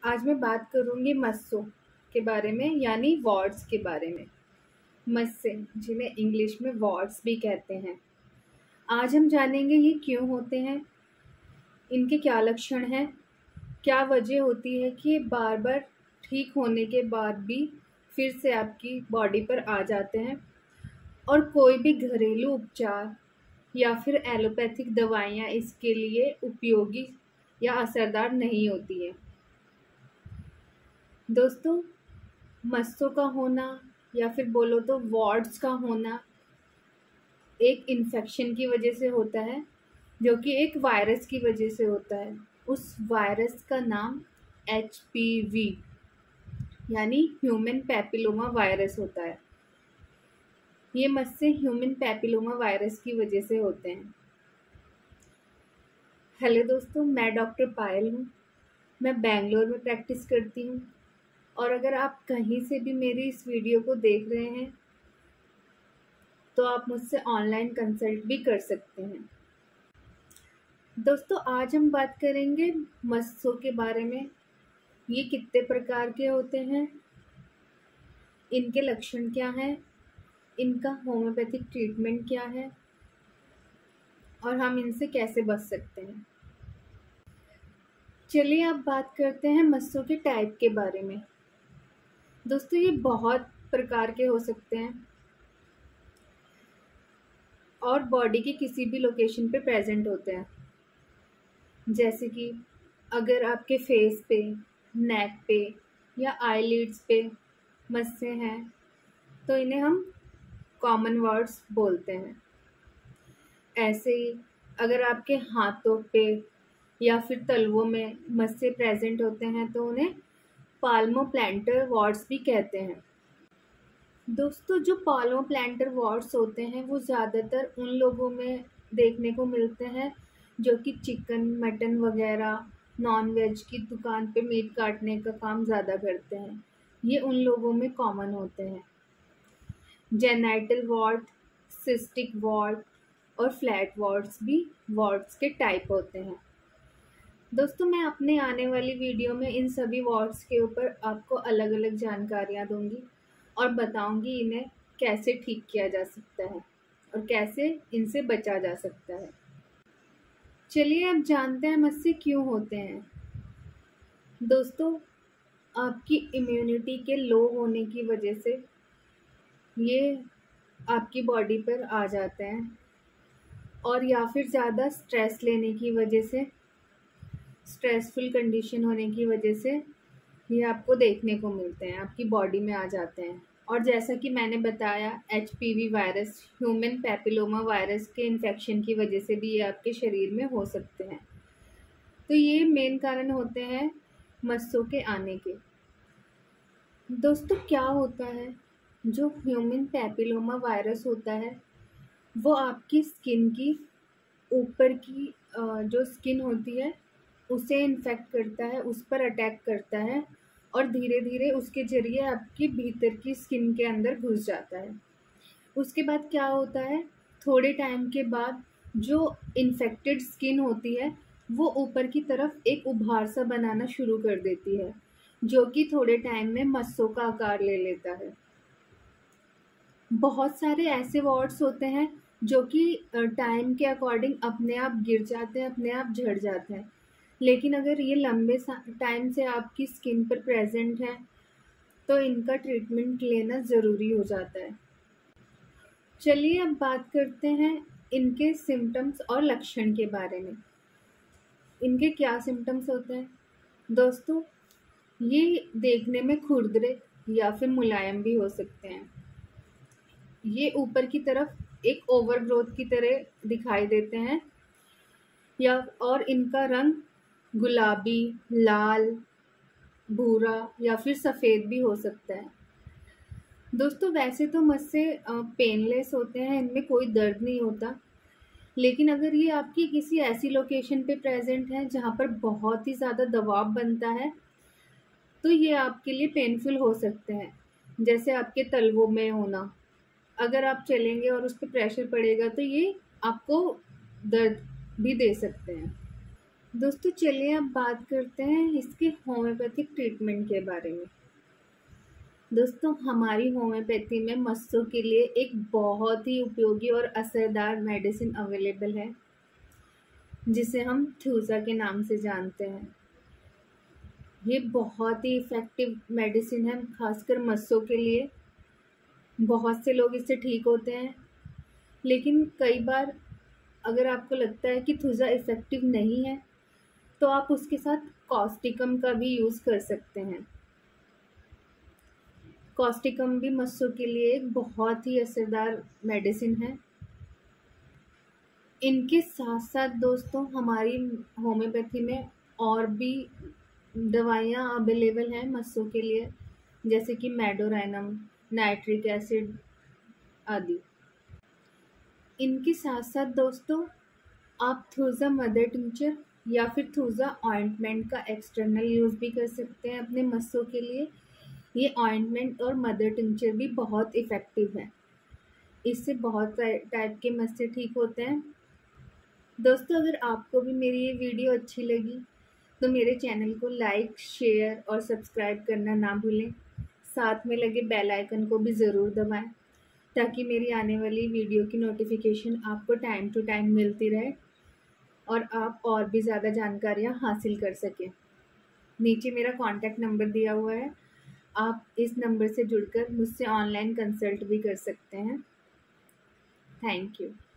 आज मैं बात करूंगी मस्सों के बारे में यानी वार्ड्स के बारे में। मस्से जिन्हें इंग्लिश में वार्ड्स भी कहते हैं। आज हम जानेंगे ये क्यों होते हैं, इनके क्या लक्षण हैं, क्या वजह होती है कि ये बार बार ठीक होने के बाद भी फिर से आपकी बॉडी पर आ जाते हैं और कोई भी घरेलू उपचार या फिर एलोपैथिक दवाइयाँ इसके लिए उपयोगी या असरदार नहीं होती है। दोस्तों, मस्सों का होना या फिर बोलो तो वार्ड्स का होना एक इन्फेक्शन की वजह से होता है, जो कि एक वायरस की वजह से होता है। उस वायरस का नाम HPV यानी ह्यूमन पैपिलोमा वायरस होता है। ये मस्से ह्यूमन पैपिलोमा वायरस की वजह से होते हैं। हेलो दोस्तों, मैं डॉक्टर पायल हूँ। मैं बेंगलोर में प्रैक्टिस करती हूँ और अगर आप कहीं से भी मेरी इस वीडियो को देख रहे हैं तो आप मुझसे ऑनलाइन कंसल्ट भी कर सकते हैं। दोस्तों, आज हम बात करेंगे मस्सों के बारे में। ये कितने प्रकार के होते हैं, इनके लक्षण क्या हैं, इनका होम्योपैथिक ट्रीटमेंट क्या है और हम इनसे कैसे बच सकते हैं। चलिए अब बात करते हैं मस्सों के टाइप के बारे में। दोस्तों, ये बहुत प्रकार के हो सकते हैं और बॉडी की किसी भी लोकेशन पे प्रेजेंट होते हैं। जैसे कि अगर आपके फेस पे, नेक पे या आईलिड्स पे मस्से हैं तो इन्हें हम कॉमन वर्ड्स बोलते हैं। ऐसे ही अगर आपके हाथों पे या फिर तलवों में मस्से प्रेजेंट होते हैं तो उन्हें पाल्मोप्लांटर वार्ड्स भी कहते हैं। दोस्तों, जो पाल्मोप्लांटर वार्ड्स होते हैं वो ज़्यादातर उन लोगों में देखने को मिलते हैं जो कि चिकन, मटन वगैरह नॉन वेज की दुकान पे मीट काटने का काम ज़्यादा करते हैं। ये उन लोगों में कॉमन होते हैं। जेनाइटल वार्ड, सिस्टिक वार्ड और फ्लैट वार्ड्स भी वार्ड्स के टाइप होते हैं। दोस्तों, मैं अपने आने वाली वीडियो में इन सभी वार्ड्स के ऊपर आपको अलग अलग जानकारियाँ दूंगी और बताऊंगी इन्हें कैसे ठीक किया जा सकता है और कैसे इनसे बचा जा सकता है। चलिए अब जानते हैं मस्से क्यों होते हैं। दोस्तों, आपकी इम्यूनिटी के लो होने की वजह से ये आपकी बॉडी पर आ जाते हैं और या फिर ज़्यादा स्ट्रेस लेने की वजह से, स्ट्रेसफुल कंडीशन होने की वजह से ये आपको देखने को मिलते हैं, आपकी बॉडी में आ जाते हैं। और जैसा कि मैंने बताया, HPV virus, human papilloma virus के इन्फेक्शन की वजह से भी ये आपके शरीर में हो सकते हैं। तो ये मेन कारण होते हैं मस्सों के आने के। दोस्तों, क्या होता है, जो ह्यूमन पैपिलोमा वायरस होता है वो आपकी स्किन की ऊपर की जो स्किन होती है उसे इन्फेक्ट करता है, उस पर अटैक करता है और धीरे धीरे उसके ज़रिए आपकी भीतर की स्किन के अंदर घुस जाता है। उसके बाद क्या होता है, थोड़े टाइम के बाद जो इन्फेक्टेड स्किन होती है वो ऊपर की तरफ एक उभार सा बनाना शुरू कर देती है, जो कि थोड़े टाइम में मस्सों का आकार ले लेता है। बहुत सारे ऐसे वार्ड्स होते हैं जो कि टाइम के अकॉर्डिंग अपने आप गिर जाते हैं, अपने आप झड़ जाते हैं। लेकिन अगर ये लंबे टाइम से आपकी स्किन पर प्रेजेंट है तो इनका ट्रीटमेंट लेना ज़रूरी हो जाता है। चलिए अब बात करते हैं इनके सिम्टम्स और लक्षण के बारे में। इनके क्या सिम्टम्स होते हैं। दोस्तों, ये देखने में खुरदरे या फिर मुलायम भी हो सकते हैं। ये ऊपर की तरफ एक ओवरग्रोथ की तरह दिखाई देते हैं या और इनका रंग गुलाबी, लाल, भूरा या फिर सफ़ेद भी हो सकता है। दोस्तों, वैसे तो मस्से पेनलेस होते हैं, इनमें कोई दर्द नहीं होता। लेकिन अगर ये आपकी किसी ऐसी लोकेशन पे प्रेजेंट है जहाँ पर बहुत ही ज़्यादा दबाव बनता है तो ये आपके लिए पेनफुल हो सकते हैं। जैसे आपके तलवों में होना, अगर आप चलेंगे और उस पर प्रेशर पड़ेगा तो ये आपको दर्द भी दे सकते हैं। दोस्तों चलिए अब बात करते हैं इसके होम्योपैथिक ट्रीटमेंट के बारे में। दोस्तों हमारी होम्योपैथी में मस्सों के लिए एक बहुत ही उपयोगी और असरदार मेडिसिन अवेलेबल है, जिसे हम थ्यूजा के नाम से जानते हैं। ये बहुत ही इफ़ेक्टिव मेडिसिन है, खासकर मस्सों के लिए। बहुत से लोग इससे ठीक होते हैं, लेकिन कई बार अगर आपको लगता है कि थ्यूजा इफ़ेक्टिव नहीं है तो आप उसके साथ कॉस्टिकम का भी यूज़ कर सकते हैं। कॉस्टिकम भी मस्सों के लिए एक बहुत ही असरदार मेडिसिन है। इनके साथ साथ दोस्तों हमारी होम्योपैथी में और भी दवाइयाँ अवेलेबल हैं मस्सों के लिए, जैसे कि मेडोराइनम, नाइट्रिक एसिड आदि। इनके साथ साथ दोस्तों आप थ्यूजा मदर टिंचर या फिर थ्यूजा ऑइंटमेंट का एक्सटर्नल यूज़ भी कर सकते हैं अपने मस्सों के लिए। ये ऑइंटमेंट और मदर टिंचर भी बहुत इफ़ेक्टिव है, इससे बहुत टाइप के मस्से ठीक होते हैं। दोस्तों अगर आपको भी मेरी ये वीडियो अच्छी लगी तो मेरे चैनल को लाइक, शेयर और सब्सक्राइब करना ना भूलें। साथ में लगे बेल आइकन को भी ज़रूर दबाएं, ताकि मेरी आने वाली वीडियो की नोटिफिकेशन आपको टाइम टू टाइम मिलती रहे और आप और भी ज़्यादा जानकारियाँ हासिल कर सकें। नीचे मेरा कॉन्टैक्ट नंबर दिया हुआ है, आप इस नंबर से जुड़कर मुझसे ऑनलाइन कंसल्ट भी कर सकते हैं। Thank you.